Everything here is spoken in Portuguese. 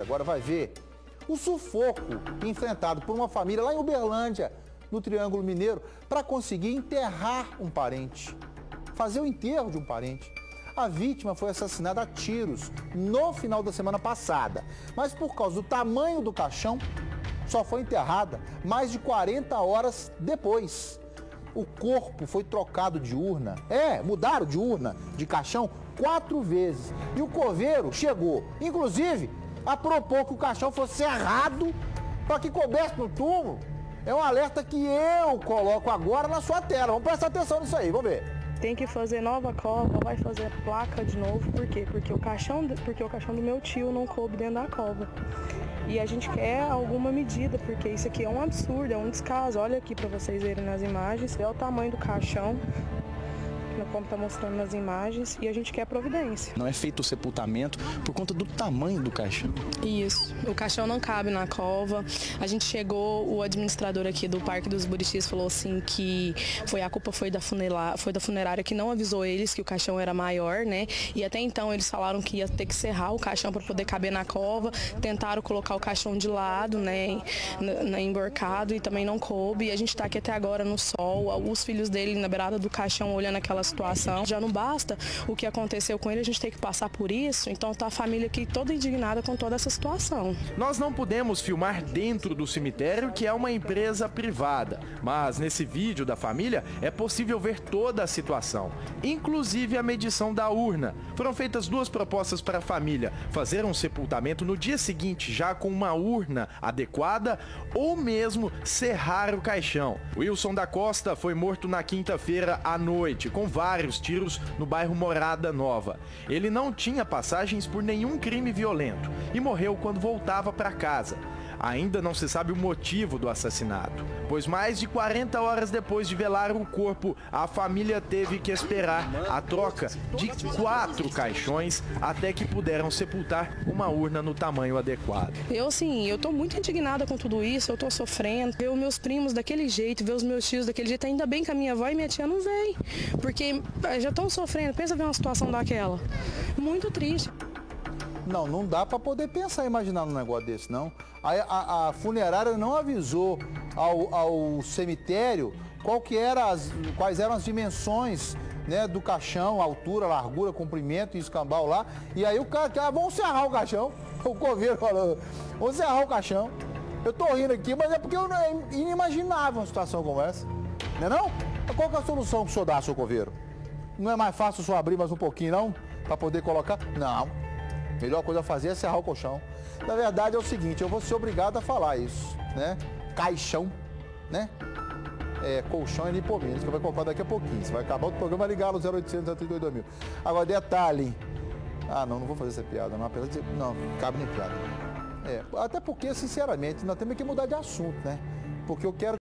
Agora vai ver o sufoco enfrentado por uma família lá em Uberlândia, no Triângulo Mineiro, para conseguir enterrar um parente, fazer o enterro de um parente. A vítima foi assassinada a tiros no final da semana passada, mas por causa do tamanho do caixão, só foi enterrada mais de 40 horas depois. O corpo foi trocado de urna, mudaram de urna, de caixão, 4 vezes. E o coveiro chegou, inclusive, a propor que o caixão fosse serrado para que coubesse no túmulo. É um alerta que eu coloco agora na sua tela. Vamos prestar atenção nisso aí, vamos ver. Tem que fazer nova cova, vai fazer placa de novo. Por quê? Porque o caixão do meu tio não coube dentro da cova. E a gente quer alguma medida, porque isso aqui é um absurdo, é um descaso. Olha aqui para vocês verem nas imagens, é o tamanho do caixão, como está mostrando nas imagens, e a gente quer providência. Não é feito o sepultamento por conta do tamanho do caixão. Isso, o caixão não cabe na cova. A gente chegou, o administrador aqui do Parque dos Buritis falou assim que a culpa foi da funerária que não avisou eles que o caixão era maior, né? E até então eles falaram que ia ter que serrar o caixão para poder caber na cova. Tentaram colocar o caixão de lado, né? Emborcado, e também não coube. E a gente está aqui até agora no sol, os filhos dele na beirada do caixão olhando aquela situação. Já não basta o que aconteceu com ele, a gente tem que passar por isso. Então tá a família aqui toda indignada com toda essa situação. Nós não pudemos filmar dentro do cemitério, que é uma empresa privada, mas nesse vídeo da família é possível ver toda a situação, inclusive a medição da urna. Foram feitas 2 propostas para a família: fazer um sepultamento no dia seguinte já com uma urna adequada, ou mesmo serrar o caixão. Wilson da Costa foi morto na quinta-feira à noite, com vários tiros no bairro Morada Nova. Ele não tinha passagens por nenhum crime violento e morreu quando voltava para casa. Ainda não se sabe o motivo do assassinato, pois mais de 40 horas depois de velar o corpo, a família teve que esperar a troca de 4 caixões até que puderam sepultar uma urna no tamanho adequado. Eu tô muito indignada com tudo isso, eu tô sofrendo. Ver os meus primos daquele jeito, ver os meus tios daquele jeito, ainda bem que a minha avó e minha tia não veem, porque já estão sofrendo. Pensa ver uma situação daquela. Muito triste. Não dá para poder pensar e imaginar num negócio desse, não. A funerária não avisou ao cemitério quais eram as dimensões, né, do caixão, altura, largura, comprimento e escambau lá. E aí o cara, vamos serrar o caixão. O coveiro falou, vamos serrar o caixão. Eu tô rindo aqui, mas é porque eu inimaginável uma situação como essa. Não é não? Qual que é a solução que o senhor dá, seu coveiro? Não é mais fácil o senhor abrir mais um pouquinho, não? Para poder colocar? Não. Melhor coisa a fazer é serrar o colchão. Na verdade é o seguinte, eu vou ser obrigado a falar isso, né? Caixão, né? Colchão é Nipomina, que vai comprar daqui a pouquinho. Você vai acabar o programa, vai ligar no 0800 32 mil. Agora, detalhe. Não vou fazer essa piada, não. Apesar de... Não, cabe nem piada. Até porque, sinceramente, nós temos que mudar de assunto, né? Porque eu quero